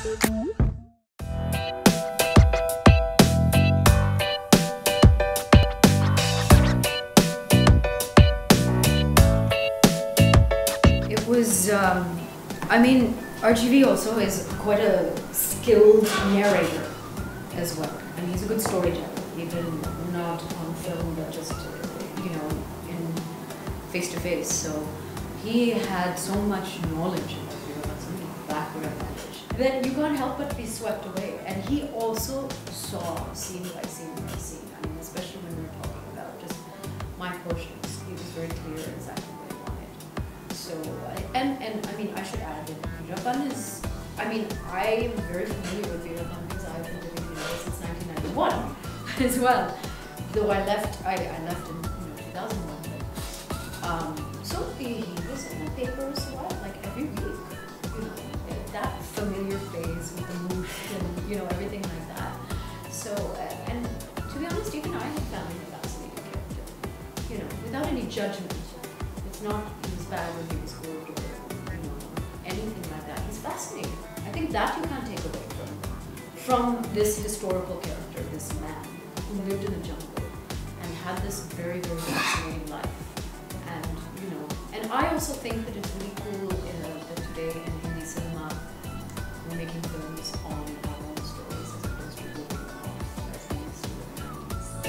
It was, I mean, RGV also is quite a skilled narrator as well. And he's a good storyteller, even not on film, but just, you know, in face-to-face. So he had so much knowledge in the field, some background knowledge, that you can't help but be swept away. And he also saw scene by scene by scene. I mean, especially when we're talking about just my portions, he was very clear exactly what he wanted. So, and I mean, I should add that Veerappan is, I mean, I am very familiar with Veerappan because I've been living in India since 1991 as well. Though I left in 2001. But, so he was in the paper as well, like every week. You know, that familiar face with the moosh and everything like that. So, and to be honest, even I have found him a fascinating character. Without any judgment. It's not he's bad or he was good or anything like that. He's fascinating. I think that you can't take away from this historical character, this man who lived in the jungle and had this very, very fascinating life. And I also think that it's really cool that today in Hindi cinema we're making films on our own stories as opposed to looking off as we used to in the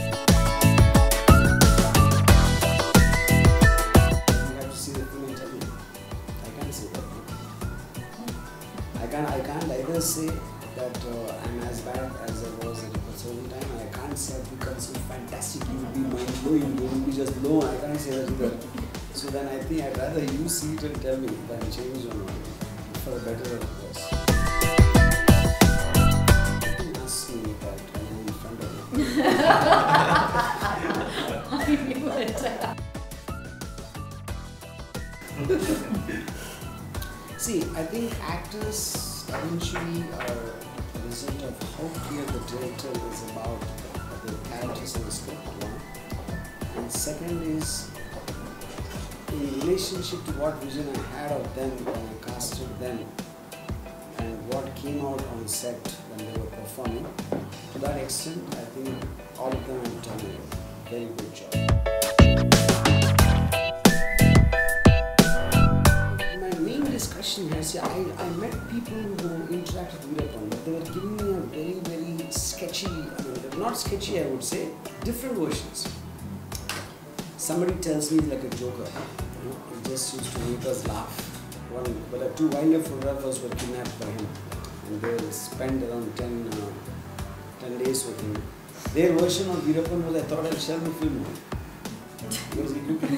90s. You have to see the film and tell me. I can't say that. I can't either say that I'm as bad as I was at a certain time. I can't say I've become so fantastic. You will be mind blowing. You will be just blown. I can't say that either. So then I think I'd rather you see it and tell me than change or not, for a better or worse. You can ask me that when I'm in front of you. I knew it. See, I think actors eventually are a result of how clear the director is about the characters in the script, one. And second is, in relationship to what vision I had of them when I casted them and what came out on set when they were performing, to that extent, I think all of them have done a very good job. My main discussion here, see, I met people who interacted with Veerappan, but they were giving me a very, very sketchy, not sketchy I would say, different versions. Somebody tells me like a joker, he just used to make us laugh. Two wildlife photographers were kidnapped by him and they spent around 10 days with him. Their version of Veerappan was, I thought I'll share the film with him. Because he looked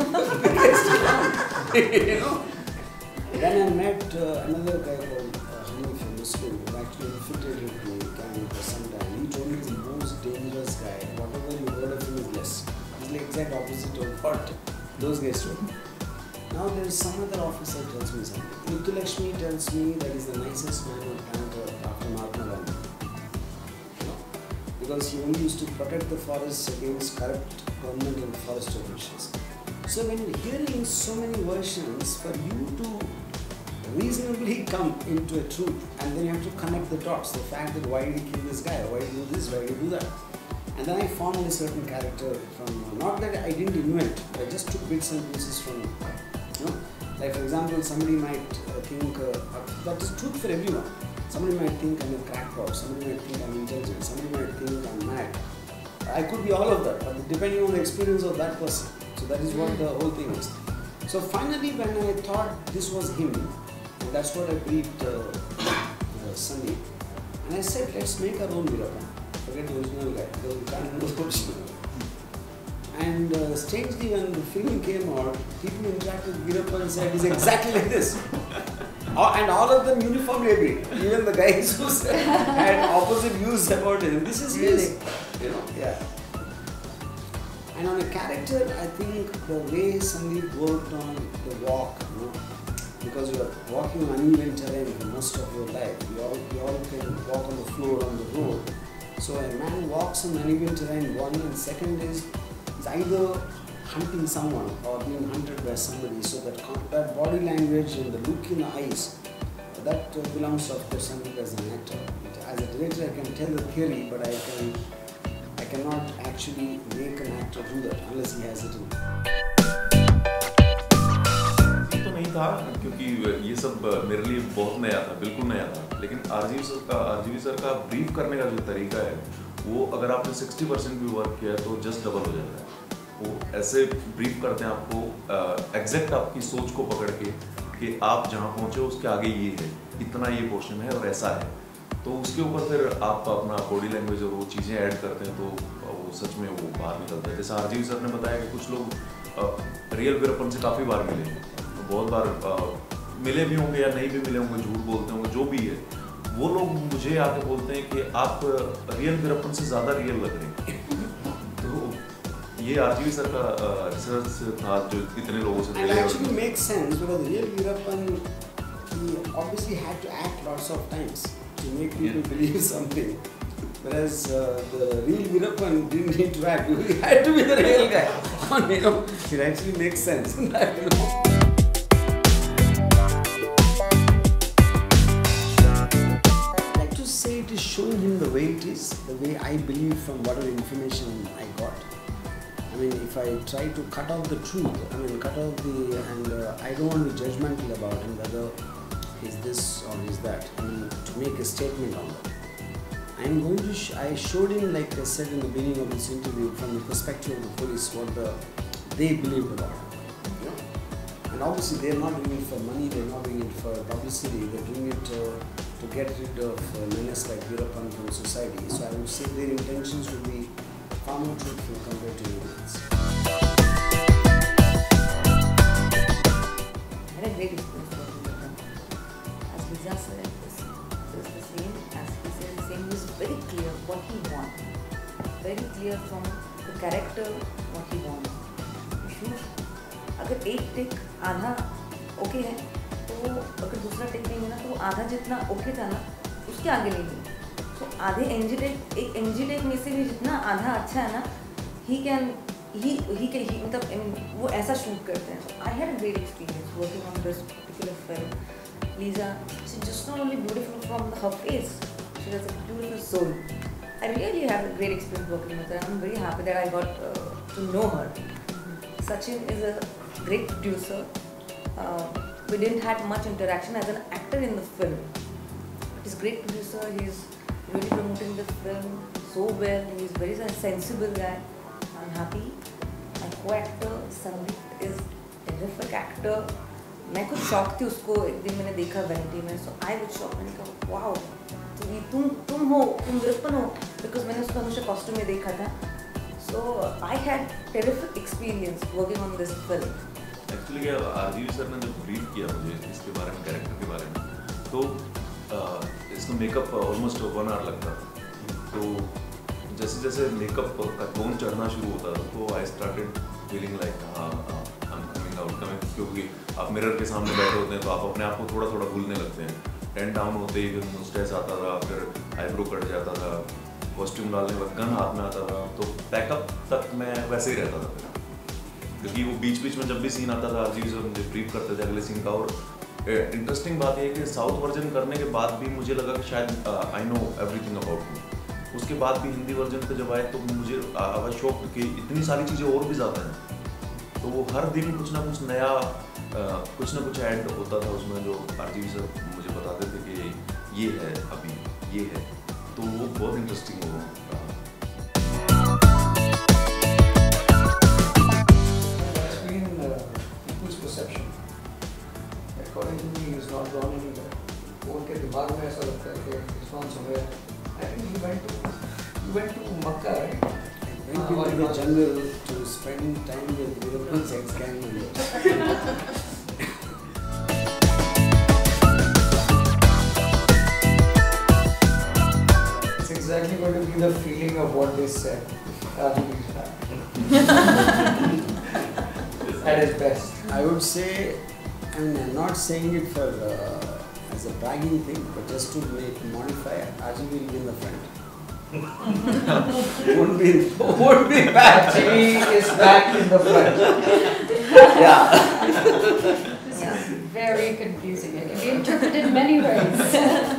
like Then I met another guy called Hanif, a Muslim, who actually infiltrated the gang for some time. He told me he's the most dangerous guy. Whatever you heard of him is less. He's the exact opposite of what those guys told me. Now there is some other officer tells me something. Muthulakshmi tells me that he's the nicest man on planet after Mahatma Gandhi. Because he only used to protect the forests against corrupt government and forest officials. So when hearing so many versions, for you to reasonably come into a truth, and then you have to connect the dots, the fact that why did he kill this guy, why did he do this, why did he do that. And then I formed a certain character from, not that I didn't invent, I just took bits and pieces from, like for example, somebody might think, that is truth for everyone. Somebody might think I'm a crackpot, somebody might think I'm intelligent, somebody might think I'm mad. I could be all of that, but depending on the experience of that person. So that is what the whole thing is. So finally when I thought this was him, and that's what I briefed Sandeep, and I said, let's make our own Veerappan. Forget the original guy, because we can't know the original. And strangely when the film came out, people interacted with Veerappan and said, he's exactly like this. And all of them uniformly agreed. Even the guys who had opposite views about him, this is his. Yeah. And on a character, I think the way Sandeep worked on the walk, because you are walking on uneven terrain for most of your life. You all can walk on the floor on the road. So a man walks on uneven terrain, one, and second is either hunting someone or being hunted by somebody. So that body language and the look in the eyes, that belongs of course something as an actor. As a director, I can tell the theory, but I cannot actually make an actor do that unless he has it in. तो नहीं था क्योंकि ये सब मेरे लिए बहुत नया था, बिल्कुल नया था। लेकिन आरजीवी सर का ब्रीफ करने का जो तरीका है, वो अगर आपने 60% भी वर्क किया है तो जस्ट डबल हो जाता है। वो ऐसे ब्रीफ करते हैं आपको एग्जैक्ट आपकी सोच को पकड़ के कि आप जहाँ पहुँचे उसके आगे ये है, इतना ये पोर्शन है और ऐसा है। तो उसके ऊपर फिर आप अपना बॉडी लैंग्वेज और वो चीज़ें ऐड करते हैं तो वो सच में वो बाहर निकलता है। जैसे आरजीवी सर ने बताया कि कुछ लोग रियल वीरप्पन से काफ़ी बार मिले, तो बहुत बार मिले भी होंगे या नहीं भी मिले होंगे, झूठ बोलते होंगे, जो भी है, वो लोग मुझे आके बोलते हैं कि आप रियल वीरप्पन से ज़्यादा रियल लग रहे हैं। तो ये आरजीवी सर का रिसर्च था जो इतने लोगों से मिले। Actually makes sense because real Veerappan, he obviously had to act lots of times to make people believe something, whereas the real Veerappan didn't need to act; he had to be the real guy. You know, it actually makes sense. I like to say it is showing him the way it is, the way I believe from whatever information I got. I mean, if I try to cut off the truth, and I don't want to be judgmental about him, whether he's this or he's that, I mean, to make a statement on that. I showed him, like I said in the beginning of this interview, from the perspective of the police, what they believed about him. You know? And obviously they're not doing it for money, they're not doing it for publicity, they're doing it to get rid of menace like Veerappan from society. So I would say their intentions would be far more truthful compared to anything else. I had a great experience working with him. As Lisa said, it was the same. As he said, the same. He was very clear what he wanted. Very clear from the character what he wanted. अगर एक take आधा okay है तो अगर दूसरा take नहीं है ना तो आधा जितना ओके था ना उसके आगे नहीं है। तो आधे एक एनजी टेक में से भी जितना आधा अच्छा है ना मतलब वो ऐसा शूट करते हैं। I had a great experience working on this particular film. Lisa, she just not only beautiful from her face, she has a beautiful soul. I really had a great experience working with her. I'm very happy that I got to know her. Sachin is a great producer. We didn't have much interaction as an actor in the film. He's a great producer. He's really promoting the film so well. He's a very sensible guy. I'm happy. My co-actor Sandeep is a terrific actor. मैं खुद shock थी उसको एक दिन मैंने देखा vanity में, सो I was shock. मैंने कहा वाओ, तुम हो, तुम वीरप्पन हो, बिकॉज मैंने उसको हमेशा कॉस्ट्यूम में देखा था। So I had terrific experience working on this film. Actually क्या आरजीवी सर ने जब ब्रीफ किया मुझे इसके बारे में, कैरेक्टर के बारे में, तो इसका मेकअप ऑलमोस्ट 1 आवर लगता था। तो जैसे जैसे मेकअप का टोन चढ़ना शुरू होता था तो आई स्टार्टेड फीलिंग लाइक क्योंकि आप मिरर के सामने बैठे होते हैं तो आप अपने आप को थोड़ा थोड़ा भूलने लगते हैं। 10 डाउन होते ही फिर स्ट्रेस आता था, फिर आईब्रो कट जाता था, कॉस्ट्यूम डालने वक्त गन हाथ में आता था, तो पैकअप तक मैं वैसे ही रहता था फिर, क्योंकि वो बीच बीच में जब भी सीन आता था आरजीवी सर मुझे ब्रीफ करते थे अगले सीन का। और इंटरेस्टिंग बात यह है कि साउथ वर्जन करने के बाद भी मुझे लगा कि शायद I know everything about me. उसके बाद भी हिंदी वर्जन पे जब आए तो मुझे आवाज शौक कि इतनी सारी चीज़ें और भी ज़्यादा हैं। तो वो हर दिन कुछ ना कुछ नया कुछ ना कुछ ऐड होता था उसमें, जो आरजीवी सर मुझे बताते थे कि ये है अभी ये है, तो वो बहुत इंटरेस्टिंग हो रहा। According to me, he's not gone anywhere. उनके दिमाग में ऐसा लगता है कि he's gone somewhere. I think he went to Makkah, right? Went into the jungle to spend time with Veerappan's ex-gang member. It's exactly going to be the feeling of what they said. Rajiv is back. At his best. I would say, I mean, I'm not saying it for as a bragging thing, but just to modify, Rajiv will be in the front. won't be back. Rajiv is back in the front. Yeah. Yeah, very confusing. It can be interpreted in many ways.